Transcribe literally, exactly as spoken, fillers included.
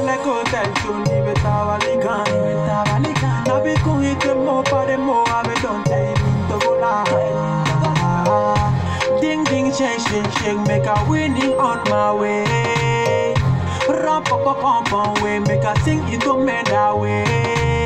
le kotel chuni betawalikan betawalikan nabi kuite mo pare mo ave donte to bola ding ding shake shake shake make a winning on my way. Ram pam pam pam way make a sing it to me that way.